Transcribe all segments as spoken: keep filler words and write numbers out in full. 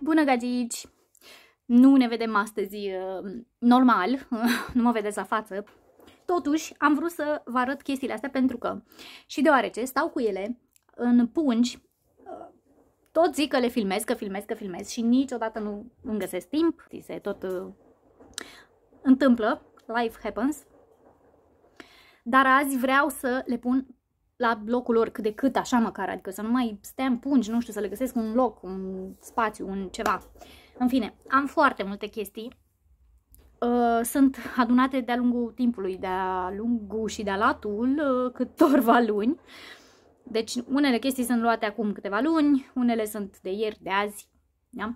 Bună, gagici! Nu ne vedem astăzi uh, normal, nu mă vedeți la față. Totuși, am vrut să vă arăt chestiile astea pentru că și deoarece stau cu ele în pungi, uh, tot zic că le filmez, că filmez, că filmez și niciodată nu îmi găsesc timp. Se tot uh, întâmplă, life happens. Dar azi vreau să le pun la locul lor cât de cât, așa măcar, adică să nu mai stea în pungi, nu știu, să le găsesc un loc, un spațiu, un ceva. În fine, am foarte multe chestii. Uh, sunt adunate de-a lungul timpului, de-a lungul și de-a latul, uh, câtorva luni. Deci unele chestii sunt luate acum câteva luni, unele sunt de ieri, de azi, da?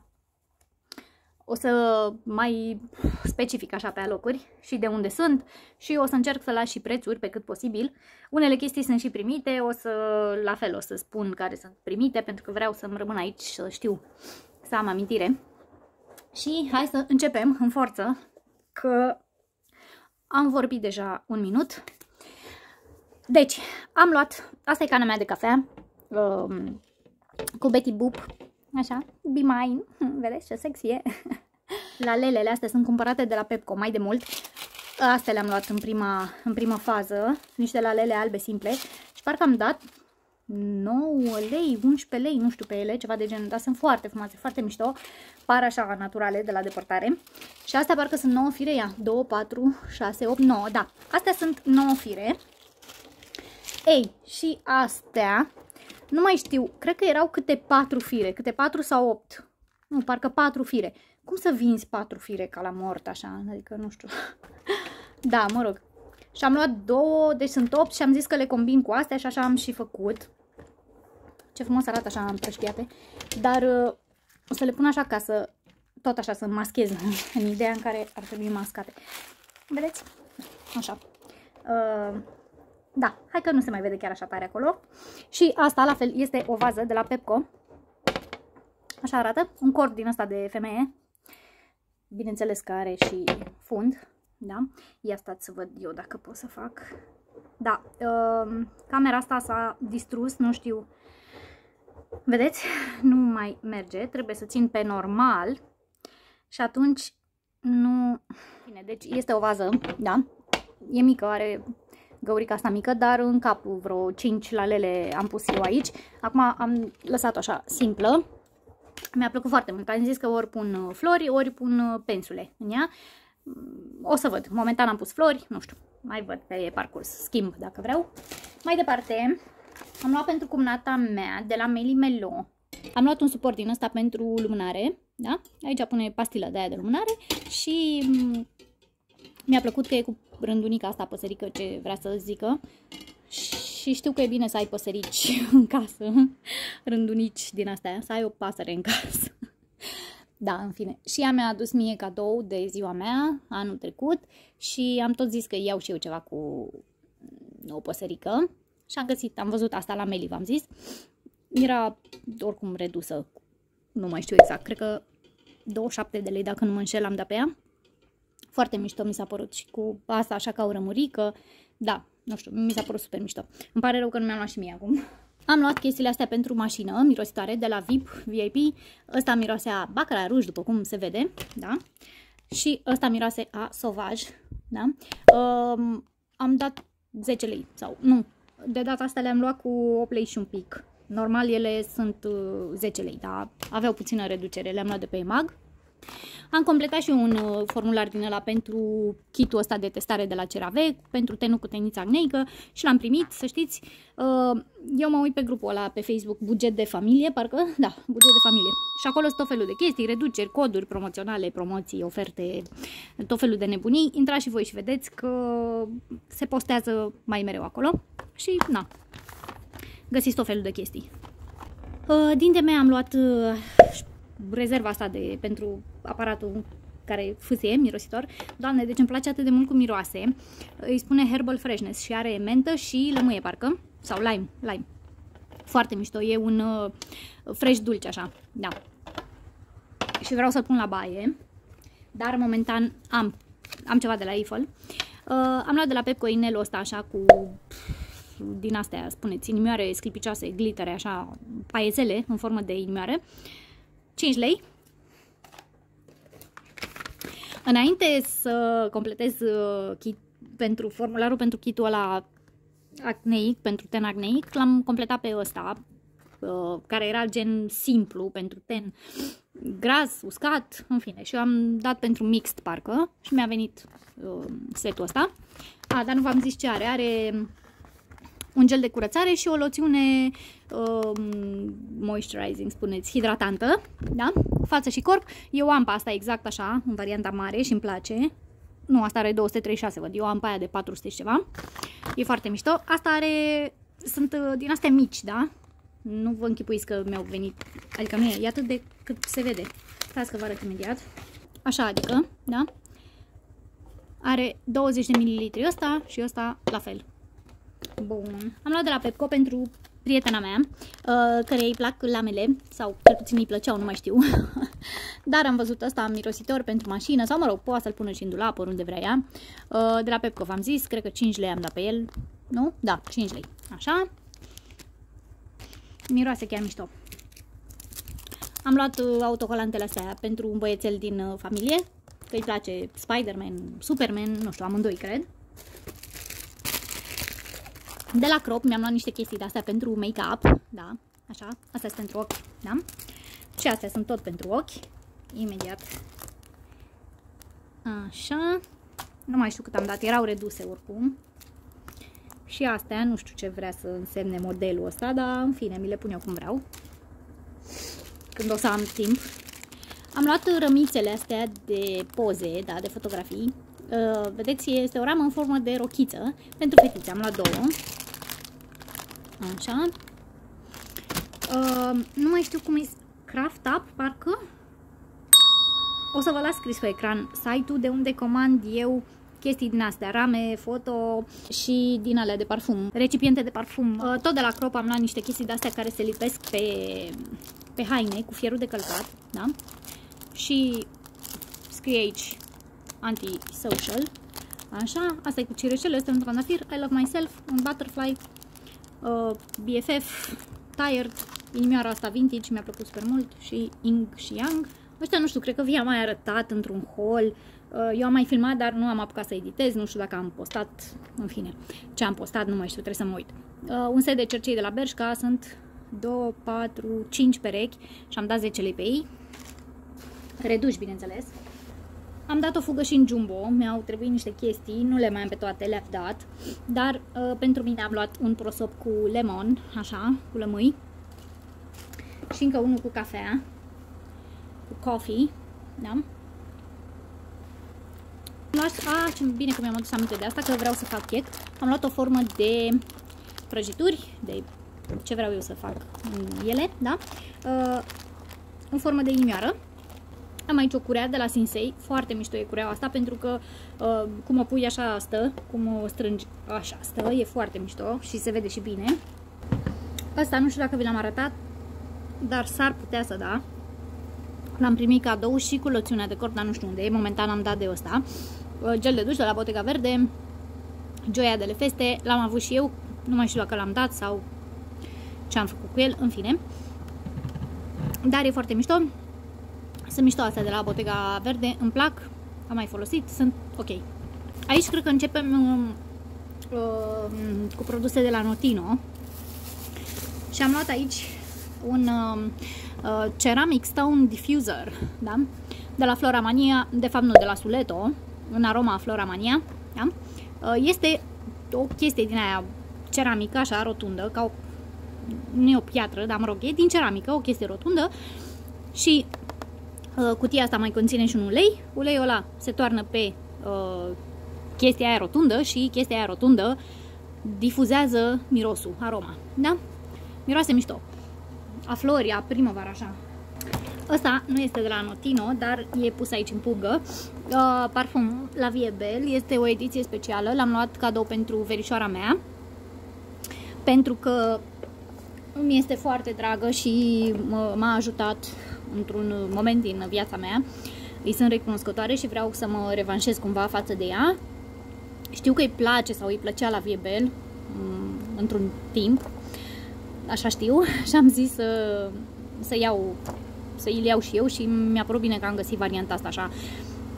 O să mai specific așa pe alocuri și de unde sunt și o să încerc să las și prețuri pe cât posibil. Unele chestii sunt și primite, o să, la fel, o să spun care sunt primite pentru că vreau să-mi rămân aici să știu, să am amintire. Și hai să începem în forță, că am vorbit deja un minut. Deci, am luat, asta e cana mea de cafea, um, cu Betty Boop, așa, Be Mine, vedeți ce sexy e? Lalelele astea sunt cumpărate de la Pepco mai de mult. Astea le-am luat în prima, în prima fază, sunt niște lalele albe simple și parcă am dat nouă lei, unsprezece lei, nu știu pe ele, ceva de genul, dar sunt foarte frumoase, foarte mișto, par așa naturale de la depărtare. Și astea parcă sunt nouă fire, ia, doi, patru, șase, opt, nouă, da, astea sunt nouă fire. Ei, și astea, nu mai știu, cred că erau câte patru fire, câte patru sau opt, nu, parcă patru fire. Cum să vinzi patru fire ca la mort, așa, adică nu știu, da, mă rog. Și am luat două, deci sunt opt și am zis că le combin cu astea și așa am și făcut. Ce frumos arată așa împrăștiate. Dar uh, o să le pun așa ca să, tot așa, să maschez în ideea în care ar trebui mascate. Vedeți? Așa. Uh, da, hai că nu se mai vede chiar așa tare acolo. Și asta, la fel, este o vază de la Pepco. Așa arată. Un cord din ăsta de femeie. Bineînțeles că are și fund. Da? Ia stați să văd eu dacă pot să fac. Da, uh, camera asta s-a distrus, nu știu. Vedeți? Nu mai merge, trebuie să țin pe normal. Și atunci nu... Bine, deci este o vază, da? E mică, are găurica asta mică, dar în cap vreo cinci lalele am pus eu aici. Acum am lăsat-o așa simplă. Mi-a plăcut foarte mult. Am zis că ori pun flori, ori pun pensule în ea. O să văd. Momentan am pus flori, nu știu, mai văd pe parcurs, schimb dacă vreau. Mai departe, am luat pentru cumnata mea de la Meli Melo. Am luat un suport din ăsta pentru lumânare, da? Aici pune pastila de aia de lumânare și mi-a plăcut că e cu rândunica asta, păsărică, ce vrea să zică. Și știu că e bine să ai păsărici în casă, rândunici din astea, să ai o pasăre în casă. Da, în fine. Și ea mi-a adus mie cadou de ziua mea, anul trecut, și am tot zis că iau și eu ceva cu o păsărică. Și am găsit, am văzut asta la Meli, v-am zis. Era oricum redusă, nu mai știu exact, cred că douăzeci și șapte de lei, dacă nu mă înșel, am dat pe ea. Foarte mișto mi s-a părut și cu asta așa ca o rămurică. Da, nu știu, mi s-a părut super mișto. Îmi pare rău că nu mi-am luat și mie acum. Am luat chestiile astea pentru mașină, mirositoare, de la V I P, V I P. Ăsta miroase a bacăra ruj, după cum se vede, da? Și ăsta miroase a sovaj, da? Um, am dat zece lei, sau nu, de data asta le-am luat cu opt lei și un pic. Normal ele sunt uh, zece lei, dar aveau puțină reducere, le-am luat de pe EMAG. Am completat și un uh, formular din ăla pentru kitul ăsta de testare de la CeraVe, pentru tenul cu tenița acneică și l-am primit, să știți. Uh, eu mă uit pe grupul ăla pe Facebook, buget de familie, parcă, da, buget de familie. Și acolo sunt tot felul de chestii, reduceri, coduri promoționale, promoții, oferte, tot felul de nebunii. Intrați și voi și vedeți că se postează mai mereu acolo și, na, găsiți tot felul de chestii. Uh, din de mea am luat... Uh, rezerva asta de, pentru aparatul care fâsie, mirositor. Doamne, deci îmi place atât de mult cu miroase. Îi spune Herbal Freshness și are mentă și lămâie, parcă. Sau lime, lime. Foarte mișto, e un uh, fresh dulce, așa. Da. Și vreau să-l pun la baie. Dar momentan am, am ceva de la Eiffel. Uh, am luat de la Pepco inelul ăsta așa cu... din astea, spuneți, inimioare sclipicioase, glitere, așa, paiezele în formă de inimioare. cinci lei. Înainte să completez uh, kit pentru formularul pentru kitul ăla acneic, pentru ten acneic, l-am completat pe ăsta, uh, care era gen simplu pentru ten gras, uscat, în fine. Și eu am dat pentru mixed, parcă, și mi-a venit uh, setul ăsta. A, dar nu v-am zis ce are. Are un gel de curățare și o loțiune uh, moisturizing, spuneți, hidratantă, da? Față și corp. Eu am pe asta exact așa, în varianta mare și îmi place. Nu, asta are două sute treizeci și șase, văd. Eu am pe aia de patru sute și ceva. E foarte mișto. Asta are, sunt uh, din astea mici, da? Nu vă închipuiți că mi-au venit, adică nu e, e atât de cât se vede. Stați că vă arăt imediat. Așa, adică, da? Are douăzeci de mililitri ăsta și ăsta la fel. Bun. Am luat de la Pepco pentru prietena mea, uh, care îi plac lamele, sau cel puțin îi plăceau, nu mai știu. Dar am văzut ăsta mirositor pentru mașină, sau mă rog, poate să-l pună și în dulap, oriunde vrea ea. Uh, de la Pepco v-am zis, cred că cinci lei am dat pe el. Nu? Da, cinci lei. Așa. Miroase chiar mișto. Am luat uh, autocolantele astea pentru un băiețel din uh, familie, că îi place Spider-Man, Superman, nu știu, amândoi cred. De la Crop mi-am luat niște chestii de astea pentru make-up, da, așa, astea sunt pentru ochi, da, și astea sunt tot pentru ochi, imediat, așa, nu mai știu cât am dat, erau reduse oricum, și astea, nu știu ce vrea să însemne modelul ăsta, dar în fine, mi le pun eu cum vreau, când o să am timp. Am luat rămițele astea de poze, da, de fotografii. Uh, vedeți, este o ramă în formă de rochiță pentru fetițe. Am luat două. Așa. Uh, nu mai știu cum e. Craft Up, parcă. O să vă las scris pe ecran site-ul de unde comand eu chestii din astea, rame, foto și din alea de parfum, recipiente de parfum. Uh, tot de la Crop am luat niște chestii de astea care se lipesc pe, pe haine cu fierul de călcat, da? Și scrie aici anti-social. Așa, asta e cu cireșele, este un trandafir, I love myself, un butterfly, uh, B F F, Tired, inimioara asta vintage, mi-a plăcut super mult, și Ying și Yang. Ăștia nu știu, cred că vi-am mai arătat într-un haul. Uh, eu am mai filmat, dar nu am apucat să editez, nu știu dacă am postat, în fine, ce am postat, nu mai știu, trebuie să mă uit. Uh, un set de cercei de la Bershka, sunt doi, patru, cinci perechi și am dat zece lei pe ei. Reduși, bineînțeles. Am dat o fugă și în jumbo, mi-au trebuit niște chestii, nu le mai am pe toate, le-am dat, dar uh, pentru mine am luat un prosop cu lemon, așa, cu lămâi, și încă unul cu cafea, cu coffee, da? Am luat, a, ce bine că mi-am adus aminte de asta, că vreau să fac cake. Am luat o formă de prăjituri, de ce vreau eu să fac în ele, da? Uh, în formă de inimioară. Am aici o curea de la Sinsei, foarte mișto e cureaua asta, pentru că uh, cum o pui așa stă, cum o strângi așa stă, e foarte mișto și se vede și bine. Asta nu știu dacă vi l-am arătat, dar s-ar putea să da. L-am primit cadou și cu loțiunea de corp, dar nu știu unde e, momentan am dat de ăsta. Uh, gel de duș de la Bottega Verde, Gioia de le Feste, l-am avut și eu, nu mai știu dacă l-am dat sau ce am făcut cu el, în fine. Dar e foarte mișto. Sunt mișto astea de la Bottega Verde, îmi plac, am mai folosit, sunt ok. Aici cred că începem uh, uh, cu produse de la Notino. Și am luat aici un uh, uh, Ceramic Stone Diffuser, da? De la Flora Mania, de fapt nu, de la Suleto, în aroma Flora Mania, da? Uh, este o chestie din aia ceramică, așa, rotundă, ca o, nu e o piatră, dar mă rog, e din ceramică, o chestie rotundă. Și uh, cutia asta mai conține și un ulei. Uleiul ăla se toarnă pe uh, chestia aia rotundă și chestia aia rotundă difuzează mirosul, aroma, da? Miroase mișto. A flori, a primăvară, așa. Ăsta nu este de la Notino, dar e pus aici în pungă. Uh, parfum La Vie Belle, este o ediție specială, l-am luat cadou pentru verișoara mea, pentru că mi este foarte dragă și m-a ajutat într-un moment din viața mea. Îi sunt recunoscătoare și vreau să mă revanșez cumva față de ea. Știu că îi place sau îi plăcea La Vie Belle într-un timp, așa știu, și am zis să, să iau, să îl iau și eu și mi-a părut bine că am găsit varianta asta așa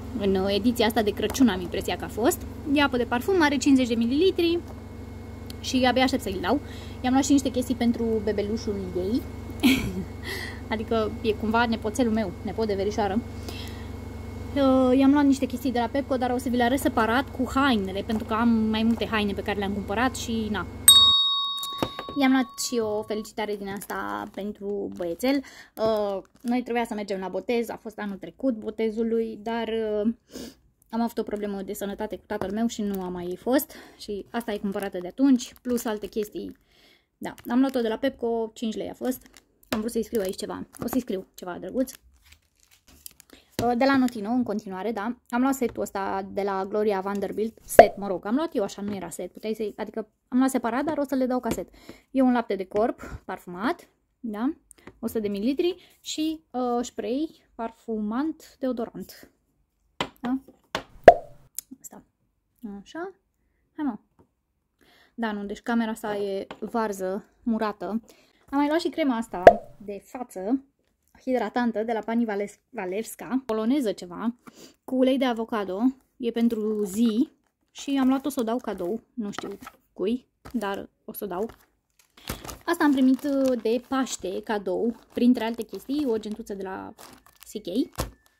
în ediția asta de Crăciun am impresia că a fost. E apă de parfum, are cincizeci de mililitri și abia aștept să-i dau. I-am luat și niște chestii pentru bebelușul ei, adică e cumva nepoțelul meu, nepot de verișoară. I-am luat niște chestii de la Pepco, dar o să vi le arăt separat cu hainele, pentru că am mai multe haine pe care le-am cumpărat și na. I-am luat și o felicitare din asta pentru băiețel. Uh, noi trebuia să mergem la botez, a fost anul trecut botezul lui, dar uh, am avut o problemă de sănătate cu tatăl meu și nu am mai fost. Și asta e cumpărată de atunci, plus alte chestii. Da, am luat-o de la Pepco, cinci lei a fost. Am vrut să-i scriu aici ceva, o să-i scriu ceva drăguț. De la Notino, în continuare, da, am luat setul ăsta de la Gloria Vanderbilt, set, mă rog, am luat eu așa, nu era set, puteai să adică am luat separat, dar o să le dau ca set. E un lapte de corp parfumat, da, o sută de mililitri și uh, spray parfumant deodorant, da, asta, așa, hai mă, da, nu, deci camera asta e varză, murată. Am mai luat și crema asta de față, hidratantă de la Pani Walewska, poloneză ceva, cu ulei de avocado, e pentru zi și am luat-o să o dau cadou, nu știu cui, dar o să o dau. Asta am primit de Paște, cadou, printre alte chestii, o gentuță de la C K.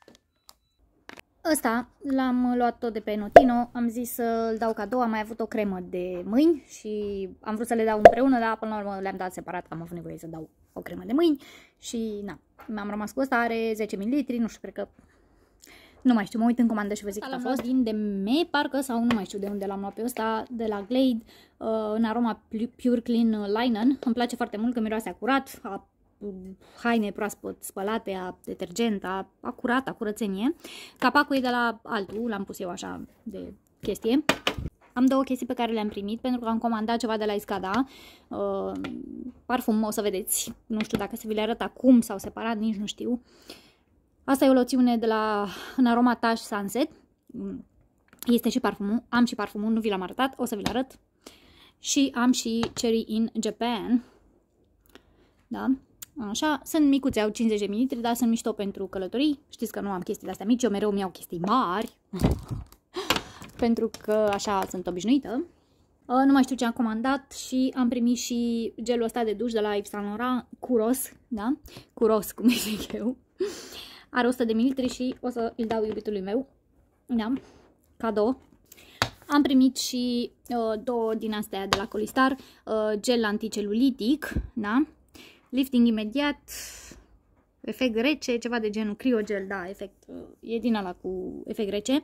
Ăsta l-am luat tot de pe Notino, am zis să-l dau cadou, am mai avut o cremă de mâini și am vrut să le dau împreună, dar până la urmă le-am dat separat, am avut nevoie să dau o cremă de mâini și na, mi-am rămas cu ăsta, are zece mililitri, nu știu, cred că, nu mai știu, mă uit în comandă și vă zic că a fost din D M, parcă, sau nu mai știu de unde l-am luat pe ăsta, de la Glade, uh, în aroma Pure Clean Linen, îmi place foarte mult că miroase acurat, a haine proaspăt spălate, a detergent, a, a curat, a curățenie. Capacul e de la altul, l-am pus eu așa de chestie. Am două chestii pe care le-am primit pentru că am comandat ceva de la Iscada. Uh, parfum, o să vedeți. Nu știu dacă se vi le arăt acum sau separat, nici nu știu. Asta e o loțiune de la în aroma Tash Sunset. Este și parfumul. Am și parfumul, nu vi l-am arătat, o să vi-l arăt. Și am și Cherry in Japan. Da? Așa, sunt micuțe, au cincizeci de mililitri, dar sunt mișto pentru călătorii. Știți că nu am chestii de-astea mici, eu mereu mi-au chestii mari. Pentru că așa sunt obișnuită. Nu mai știu ce am comandat și am primit și gelul ăsta de duș de la Yves Saint Laurent, Curos, da? Curos, cum zic eu. Are o sută de mililitri și o să îl dau iubitului meu, da? Cadou. Am primit și uh, două din astea de la Colistar, uh, gel anticelulitic, da? Lifting imediat, efect rece, ceva de genul criogel, da, efect, e din ala cu efect rece.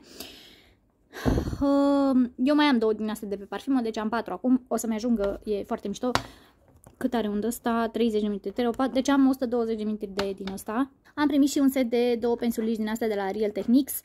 Eu mai am două din astea de pe parfumă, deci am patru acum, o să-mi ajungă, e foarte mișto. Cât are undă ăsta? treizeci de mililitri, deci am o sută douăzeci de mililitri de din ăsta. Am primit și un set de două pensulici din astea de la Real Techniques.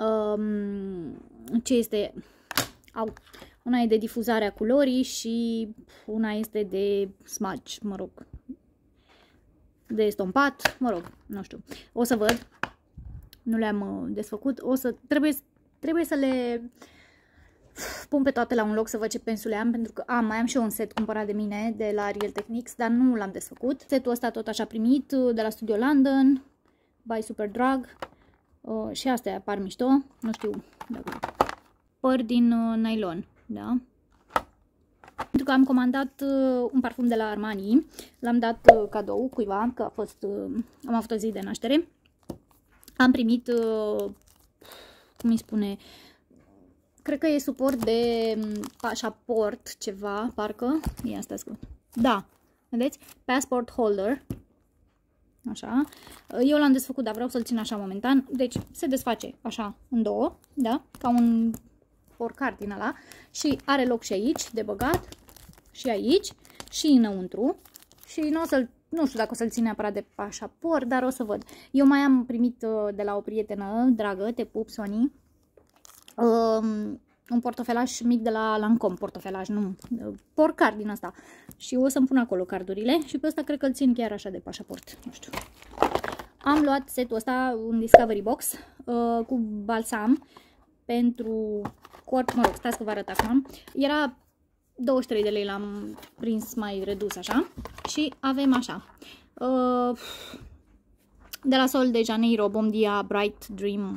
Ce este? Au, una e de difuzare a culorii și una este de smudge, mă rog, de estompat, mă rog, nu știu. O să văd, nu le-am desfăcut, o să, trebuie, trebuie să le pun pe toate la un loc să văd ce pensule am, pentru că am, mai am și eu un set cumpărat de mine de la Real Techniques, dar nu l-am desfăcut. Setul ăsta tot așa primit de la Studio London, by Superdrug, uh, și astea par mișto, nu știu, păr din uh, nylon, da? Pentru că am comandat uh, un parfum de la Armani, l-am dat uh, cadou cuiva, că a fost, uh, am avut o zi de naștere. Am primit, uh, cum îi spune, cred că e suport de pașaport ceva, parcă, ia stai scurt. Da, vedeți? Passport holder. Așa. Eu l-am desfăcut, dar vreau să-l țin așa momentan. Deci se desface așa în două, da? Ca un porcar din ăla. Și are loc și aici de băgat. Și aici. Și înăuntru. Și nu o să-l, nu știu dacă o să-l țin neapărat de pașaport, dar o să văd. Eu mai am primit de la o prietenă dragă, te pup, Sony, um, un portofelaj mic de la Lancome, portofelaj, nu, porcar din asta. Și o să-mi pun acolo cardurile și pe ăsta cred că îl țin chiar așa de pașaport, nu știu. Am luat setul ăsta, un Discovery Box, uh, cu balsam pentru corp, mă rog, stați că vă arăt acum. Era douăzeci și trei de lei, l-am prins mai redus așa. Și avem așa, uh, de la Sol de Janeiro, Bom Dia Bright Dream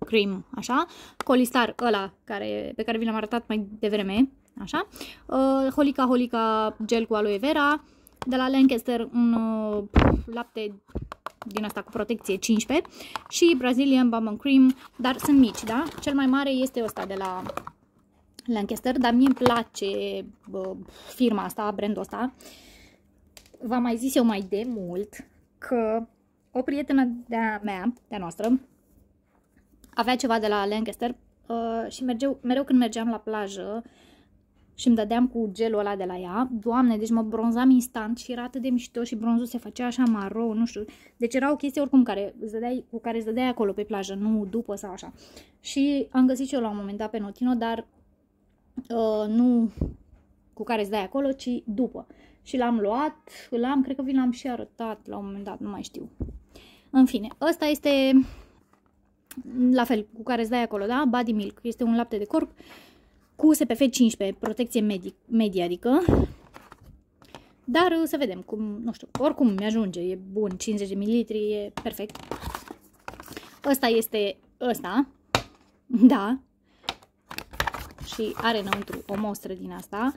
Cream, așa. Colistar ăla care, pe care vi l-am arătat mai devreme, așa. Uh, Holica Holica gel cu aloe vera. De la Lancaster un uh, lapte din asta cu protecție cincisprezece și Brazilian Bourbon Cream, dar sunt mici, da? Cel mai mare este ăsta de la Lancaster, dar mie îmi place uh, firma asta, brandul ăsta. V-am mai zis eu mai de mult că o prietenă de-a mea, de-a noastră, avea ceva de la Lancaster uh, și mergeu, mereu când mergeam la plajă și îmi dădeam cu gelul ăla de la ea, Doamne, deci mă bronzam instant și era atât de mișto și bronzul se făcea așa maro, nu știu. Deci era o chestie oricum care îți dădeai, cu care îți dădeai acolo pe plajă, nu după sau așa. Și am găsit și eu la un moment dat pe Notino, dar uh, nu cu care îți dai acolo, ci după. Și l-am luat, l-am, cred că vi l-am și arătat la un moment dat, nu mai știu. În fine, ăsta este la fel, cu care îți dai acolo, da? Body Milk, este un lapte de corp cu S P F cincisprezece, protecție medie, medie, adică. Dar să vedem cum, nu știu, oricum mi-ajunge, e bun, cincizeci de mililitri, e perfect. Ăsta este ăsta, da. Și are înăuntru o mostră din asta.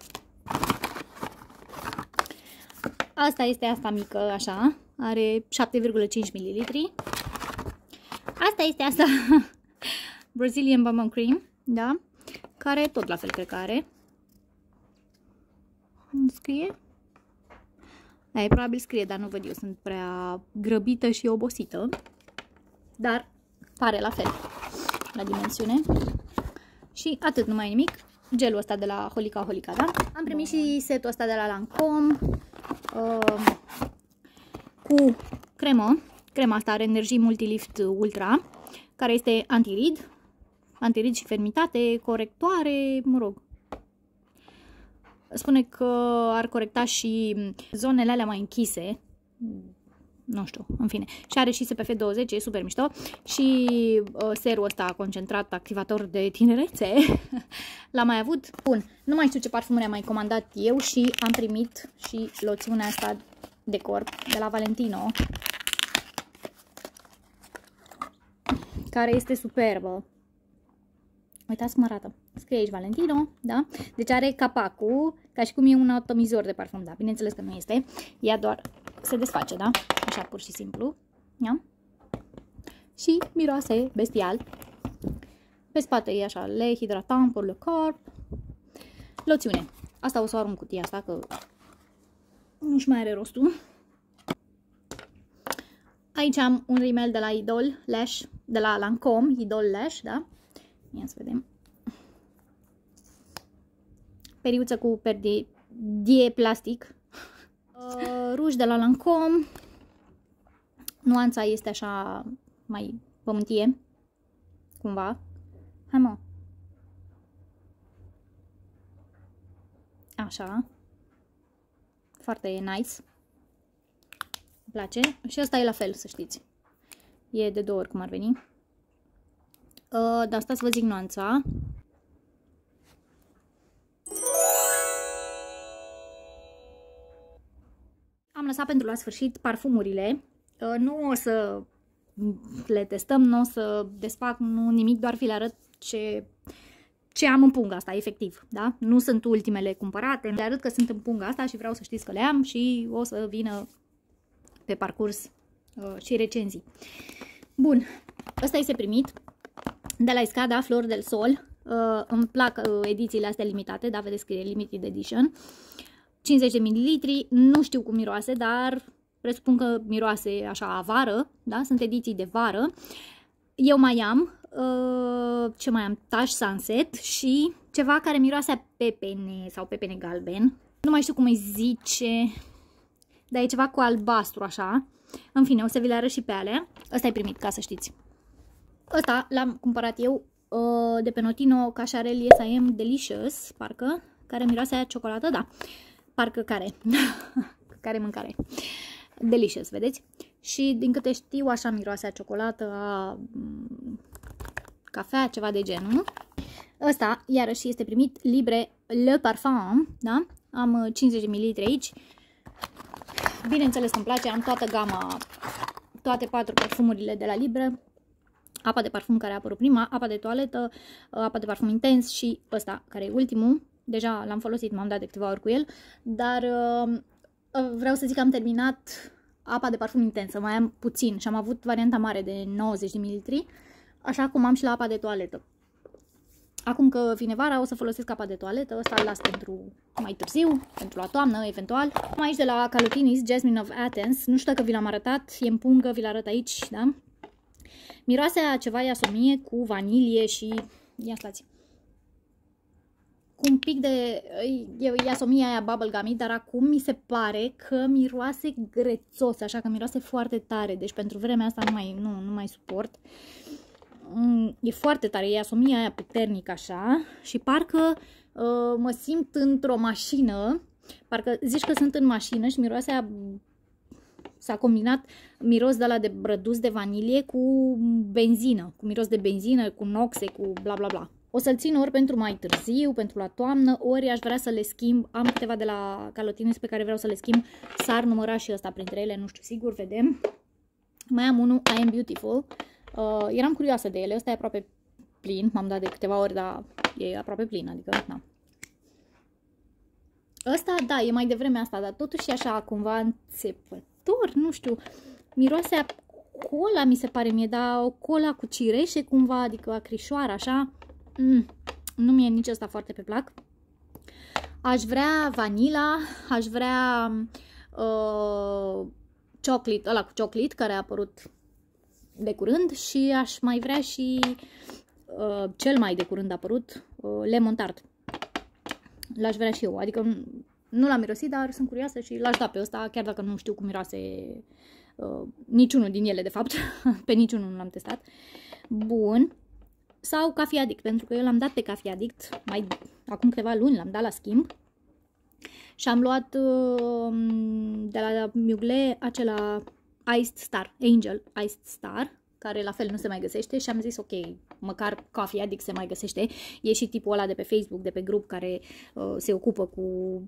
Asta este asta mică, așa, are șapte virgulă cinci mililitri. Asta este asta, Brazilian Bourbon Cream, da, care tot la fel cred că are. Nu scrie? Da, probabil scrie, dar nu văd eu, sunt prea grăbită și obosită. Dar pare la fel, la dimensiune. Și atât, nu mai e nimic. Gelul ăsta de la Holica Holica, da? Am primit și setul ăsta de la Lancome uh, cu cremă. Crema asta are Energii Multilift Ultra, care este antirid, antirid și fermitate, corectoare, mă rog. Spune că ar corecta și zonele alea mai închise, nu știu, în fine. Și are și S P F douăzeci, e super mișto. Și uh, serul ăsta concentrat, activator de tinerețe, l-am mai avut. Bun, nu mai știu ce parfumuri am mai comandat eu și am primit și loțiunea asta de corp de la Valentino, care este superbă. Uitați cum arată. Scrie aici Valentino, da? Deci are capacul, ca și cum e un atomizor de parfum, da? Bineînțeles că nu este. Ea doar se desface, da? Așa, pur și simplu. Ia? Și miroase bestial. Pe spate e așa, lait hidratant pour le corp. Loțiune. Asta o să o arunc cutia asta, că nu-și mai are rostul. Aici am un rimel de la Idol Lash, de la Lancome, Idol Lash, da? Ia să vedem. Periuță cu perdie plastic. Uh, ruj de la Lancome. Nuanța este așa mai pământie, cumva. Hai mă. Așa. Foarte nice. Îmi place. Și asta e la fel, să știți. E de două ori cum ar veni. Uh, dar asta să vă zic nuanța. Am lăsat pentru la sfârșit parfumurile. Uh, nu o să le testăm, nu o să desfac, nu nimic, doar vi le arăt ce, ce am în punga asta, efectiv. Da? Nu sunt ultimele cumpărate, le arăt că sunt în punga asta și vreau să știți că le am și o să vină pe parcurs uh, și recenzii. Bun, ăsta este primit de la Escada, Flor del Sol. Uh, îmi plac uh, edițiile astea limitate, da, vedeți că e limited edition. cincizeci de mililitri, nu știu cum miroase, dar presupun că miroase așa a vară, da, sunt ediții de vară. Eu mai am, uh, ce mai am, Tash Sunset și ceva care miroase a pepene sau pepene galben. Nu mai știu cum îi zice, dar e ceva cu albastru așa. În fine, o să vi le arăt și pe alea. Ăsta e primit, ca să știți. Ăsta l-am cumpărat eu uh, de pe Notino, Cașarel S I M Delicious, parcă, care miroase a ciocolată, da. Parcă care, care mâncare. Delicious, vedeți? Și din câte știu, așa miroase a ciocolată, a cafea, ceva de genul. Ăsta, iarăși, este primit Libre Le Parfum, da? Am cincizeci de mililitri aici. Bineînțeles că îmi place, am toată gama, toate patru parfumurile de la Libre. apa de parfum care a apărut prima, apa de toaletă, apa de parfum intens și ăsta, care e ultimul. Deja l-am folosit, m-am dat de câteva ori cu el, dar uh, vreau să zic că am terminat apa de parfum intensă, mai am puțin și am avut varianta mare de nouăzeci de mililitri, așa cum am și la apa de toaletă. Acum că vine vara, o să folosesc apa de toaletă, ăsta îl las pentru mai târziu, pentru la toamnă, eventual. Am aici de la Calotinis, Jasmine of Athens, nu știu dacă vi l-am arătat, e în pungă, vi-l arăt aici, da? Miroase a ceva iasomie cu vanilie și... ia stați. Cu un pic de... e iasomia aia bubblegummy, dar acum mi se pare că miroase grețos, așa că miroase foarte tare, deci pentru vremea asta nu mai, nu, nu mai suport. E foarte tare, e iasomia aia puternică așa și parcă uh, mă simt într-o mașină, parcă zici că sunt în mașină și miroase aia... s-a combinat miros de la de brădus de vanilie cu benzină, cu miros de benzină, cu noxe, cu bla bla bla. O să-l țin ori pentru mai târziu, pentru la toamnă, ori aș vrea să le schimb. Am câteva de la Calotinis pe care vreau să le schimb. S-ar număra și ăsta printre ele, nu știu sigur, vedem. Mai am unul, I Am Beautiful. Uh, eram curioasă de ele, ăsta e aproape plin, m-am dat de câteva ori, dar e aproape plin, adică, na. Ăsta, da, e mai devreme asta, dar totuși e așa cumva înțepător, nu știu, miroase a cola, mi se pare mie, dar o cola cu cireșe cumva, adică acrișoară, așa, mm, nu mi-e nici ăsta foarte pe plac. Aș vrea vanila, aș vrea uh, chocolate, ăla cu chocolate, care a apărut de curând și aș mai vrea și uh, cel mai de curând a apărut, uh, lemon tart. L-aș vrea și eu, adică nu l-am mirosit, dar sunt curioasă și l-aș da pe ăsta, chiar dacă nu știu cum miroase uh, niciunul din ele, de fapt, pe niciunul nu l-am testat. Bun. Sau Coffee Addict, pentru că eu l-am dat pe Coffee Addict, mai acum câteva luni l-am dat la schimb. Și am luat uh, de la Mugler acela Iced Star, Angel Iced Star, care la fel nu se mai găsește și am zis ok, măcar Coffee Addict se mai găsește. E și tipul ăla de pe Facebook, de pe grup, care uh, se ocupă cu...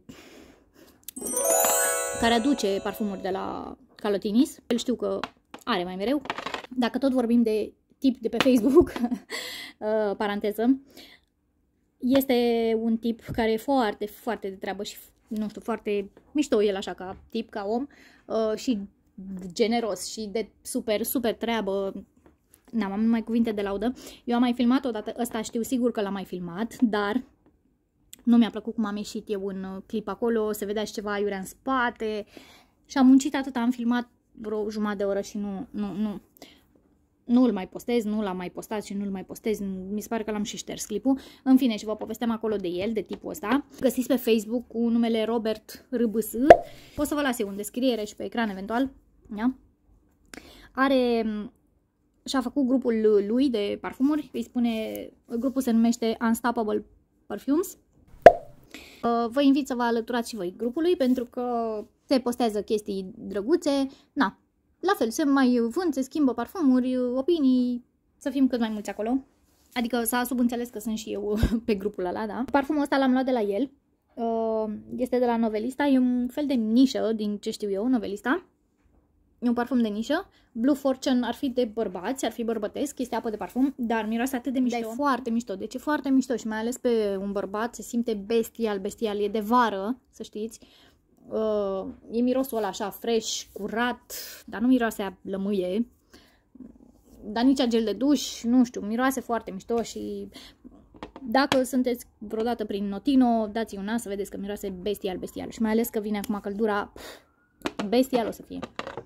care aduce parfumuri de la Calotinis. El știu că are mai mereu. Dacă tot vorbim de tip de pe Facebook, uh, paranteză, este un tip care e foarte, foarte de treabă și, nu știu, foarte mișto el așa ca tip, ca om uh, și generos și de super, super treabă. N-am am numai cuvinte de laudă. Eu am mai filmat odată, ăsta știu sigur că l-am mai filmat, dar nu mi-a plăcut cum am ieșit eu în clip acolo, se vedea și ceva aiurea în spate și am muncit atât, am filmat vreo jumătate de oră și nu, nu, nu, nu îl mai postez, nu l-am mai postat și nu îl mai postez, mi se pare că l-am și șters clipul. În fine, și vă povesteam acolo de el, de tipul ăsta. Găsiți pe Facebook cu numele Robert R B S. O să vă las eu în descriere și pe ecran eventual. Da? Are... și-a făcut grupul lui de parfumuri, îi spune, grupul se numește Unstoppable Perfumes. Vă invit să vă alăturați și voi grupului, pentru că se postează chestii drăguțe, na, la fel, se mai vând, se schimbă parfumuri, opinii, să fim cât mai mulți acolo. Adică s-a subînțeles că sunt și eu pe grupul ăla, da. Parfumul ăsta l-am luat de la el, este de la Novelista, e un fel de nișă, din ce știu eu, Novelista. E un parfum de nișă. Blue Fortune ar fi de bărbați, ar fi bărbătesc, este apă de parfum, dar miroase atât de mișto. Dar e foarte mișto, deci e foarte mișto și mai ales pe un bărbat se simte bestial, bestial, e de vară, să știți. Uh, e mirosul ăla așa fresh, curat, dar nu miroase a lămâie, dar nici a gel de duș, nu știu, miroase foarte mișto și dacă sunteți vreodată prin Notino, dați-i un nas să vedeți că miroase bestial, bestial și mai ales că vine acum căldura, bestial o să fie.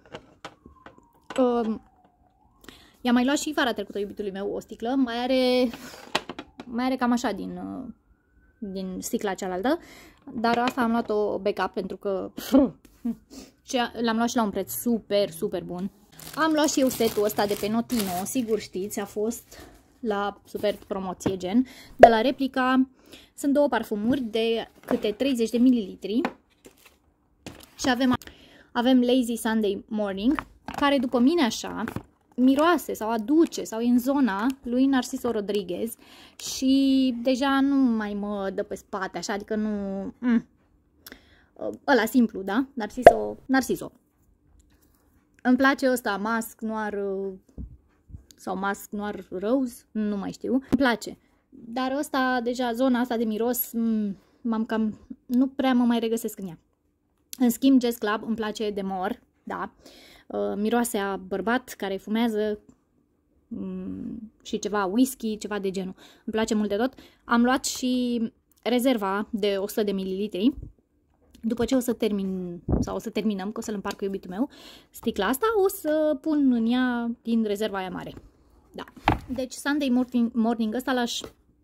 Uh, I-am mai luat și vara trecută iubitului meu o sticlă, mai are, mai are cam așa din, uh, din sticla cealaltă, dar asta am luat-o backup pentru că l-am luat și la un preț super, super bun. Am luat și eu setul ăsta de pe Notino, sigur știți, a fost la super promoție gen, de la Replica. Sunt două parfumuri de câte treizeci de mililitri și avem, avem Lazy Sunday Morning, care după mine așa miroase sau aduce sau e în zona lui Narciso Rodriguez și deja nu mai mă dă pe spate așa, adică nu... Mm. Ăla simplu, da? Narciso, Narciso. Îmi place ăsta, Mask Noir sau Mask Noir Rose, nu mai știu. Îmi place. Dar ăsta, deja, zona asta de miros, m-am cam, nu prea mă mai regăsesc în ea. În schimb, Jazz Club îmi place de mor, da. Uh, miroase a bărbat care fumează um, și ceva whisky, ceva de genul. Îmi place mult de tot. Am luat și rezerva de o sută de mililitri. După ce o să termin, sau o să terminăm, că o să-l împart cu iubitul meu, sticla asta, o să pun în ea din rezerva aia mare. Da. Deci Sunday morning, morning ăsta l-aș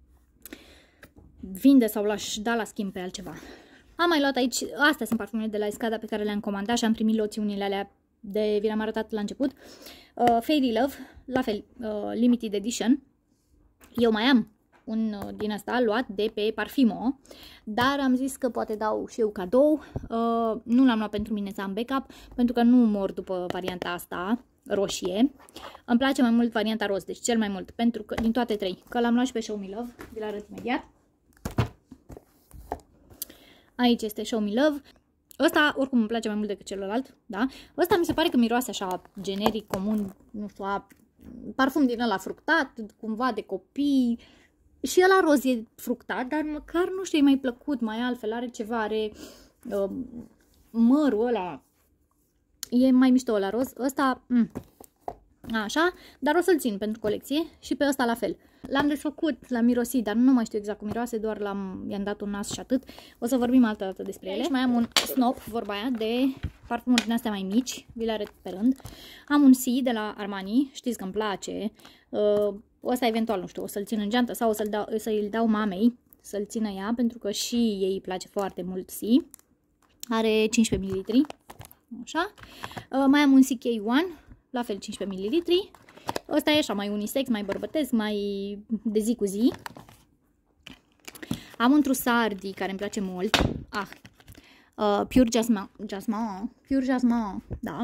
vinde sau l-aș da la schimb pe altceva. Am mai luat aici, astea sunt parfumele de la Escada pe care le-am comandat și am primit loțiunile alea de, vi le-am arătat la început. Uh, Fairy Love, la fel, uh, limited edition. Eu mai am un uh, din asta luat de pe Parfimo, dar am zis că poate dau și eu cadou. Uh, nu l-am luat pentru mine să am backup, pentru că nu mor după varianta asta roșie. Îmi place mai mult varianta roz, deci cel mai mult, pentru că din toate trei, că l-am luat și pe Show Me Love, vi-l arăt imediat. Aici este Show Me Love. Ăsta oricum îmi place mai mult decât celălalt, da? Ăsta mi se pare că miroase așa generic, comun, nu știu, a, parfum din ăla fructat, cumva de copii. Și ăla roz e fructat, dar măcar, nu știu, e mai plăcut, mai altfel, are ceva, are uh, mărul ăla. E mai mișto ăla roz. Ăsta, mm, așa, dar o să-l țin pentru colecție și pe ăsta la fel. L-am desfăcut, l-am mirosit, dar nu mai știu exact cum miroase, doar l-am, i-am dat un nas și atât. O să vorbim altă dată despre ele. Aici mai am un Snop, vorba aia, de parfumuri din astea mai mici, vi le arăt pe rând. Am un C de la Armani, știți că îmi place. Uh, ăsta eventual, nu știu, o să-l țin în geantă sau o să-l dau, să-i dau mamei să-l țină ea, pentru că și ei îi place foarte mult C. Are cincisprezece mililitri, așa. Uh, mai am un C K unu, la fel cincisprezece mililitri. Ăsta e așa, mai unisex, mai bărbătesc, mai de zi cu zi. Am un Trussardi care îmi place mult. Ah, uh, Pure Jasmin, Jasmin, Pure Jasmin, da.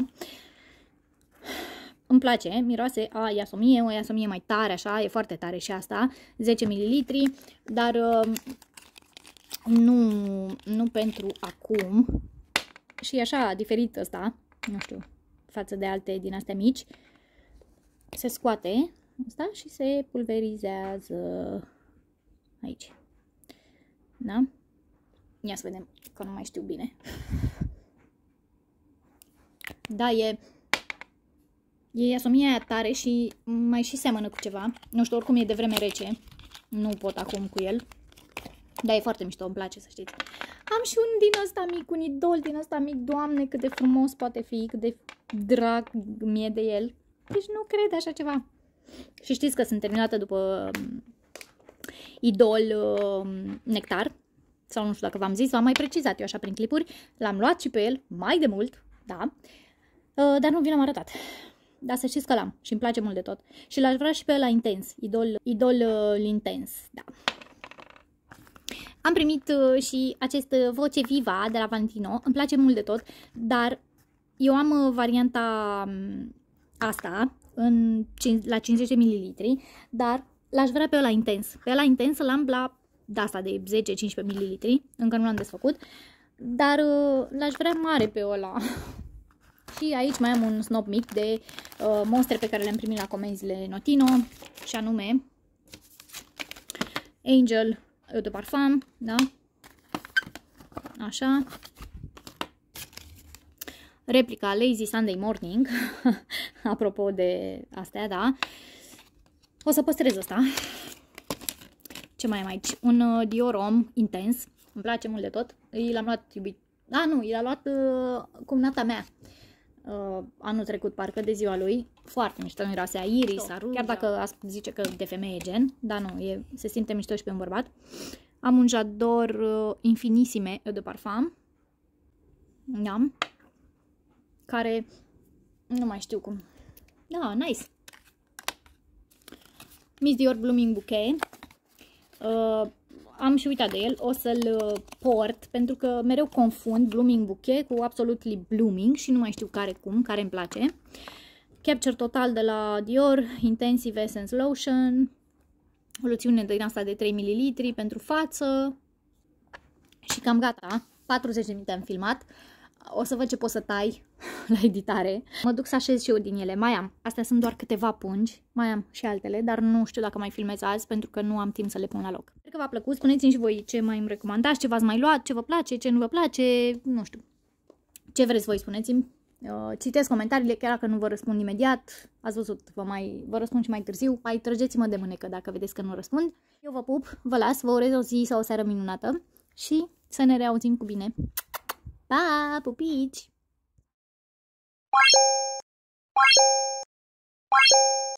Îmi place, miroase a iasomie, o iasomie mai tare, așa, e foarte tare și asta, zece mililitri, dar uh, nu, nu pentru acum. Și e așa, diferit ăsta, nu știu, față de alte din astea mici. Se scoate asta și se pulverizează aici. Da? Ia să vedem, că nu mai știu bine. Da, e e iasomia aia tare și mai și seamănă cu ceva. Nu știu, oricum e de vreme rece. Nu pot acum cu el. Dar e foarte mișto, îmi place, să știți. Am și un din ăsta mic, un idol din ăsta mic. Doamne, cât de frumos poate fi, cât de drag mie de el. Deci nu cred așa ceva. Și știți că sunt terminată după um, Idol uh, Nectar. Sau nu știu dacă v-am zis, v-am mai precizat eu așa prin clipuri. L-am luat și pe el mai de mult, da. Uh, dar nu vi l-am arătat. Dar să știți că l-am și îmi place mult de tot. Și l-aș vrea și pe ăla intens. Idol, Idol uh, intens, da. Am primit uh, și acest uh, Voce Viva de la Valentino. Îmi place mult de tot, dar eu am uh, varianta um, asta în, la cincizeci de mililitri, dar l-aș vrea pe ăla intens. Pe ăla intens l-am la de asta de zece cincisprezece mililitri, încă nu l-am desfăcut, dar uh, l-aș vrea mare pe ăla. Și aici mai am un snop mic de uh, monstre pe care le-am primit la comenzile Notino, și anume Angel Eau de Parfum, da? Așa. Replica Lazy Sunday Morning, apropo de astea, da. O să păstrez asta. Ce mai am aici? Un uh, Dior Homme intens, îmi place mult de tot. L-am luat iubit. Ah, nu, l-a luat uh, cumnata mea. Uh, anul trecut, parcă, de ziua lui. Foarte mișto, miroase a iris, a chiar dacă zice că de femeie gen, dar nu, e, se simte mișto și pe un bărbat. Am un J'adore uh, Infinissime de Parfum, da, care nu mai știu cum. Da, nice. Miss Dior Blooming Bouquet. Uh, am și uitat de el, o să-l port, pentru că mereu confund Blooming Bouquet cu Absolutely Blooming și nu mai știu care cum, care îmi place. Capture Total de la Dior, Intensive Essence Lotion, o loțiune din asta de trei mililitri pentru față și cam gata, patruzeci de minute am filmat. o să văd ce pot să tai la editare. Mă duc să așez și eu din ele. Mai am. Astea sunt doar câteva pungi. Mai am și altele, dar nu știu dacă mai filmez azi pentru că nu am timp să le pun la loc. Sper că v-a plăcut. Spuneți-mi și voi ce mai îmi recomandați, ce v-ați mai luat, ce vă place, ce nu vă place, nu știu. Ce vreți voi, spuneți-mi. Citesc comentariile, chiar dacă nu vă răspund imediat. Ați văzut, vă, mai, vă răspund și mai târziu. Mai trăgeți-mă de mânecă dacă vedeți că nu răspund. Eu vă pup, vă las, vă urez o zi sau o seară minunată și să ne reauzim cu bine. Pa, pupici!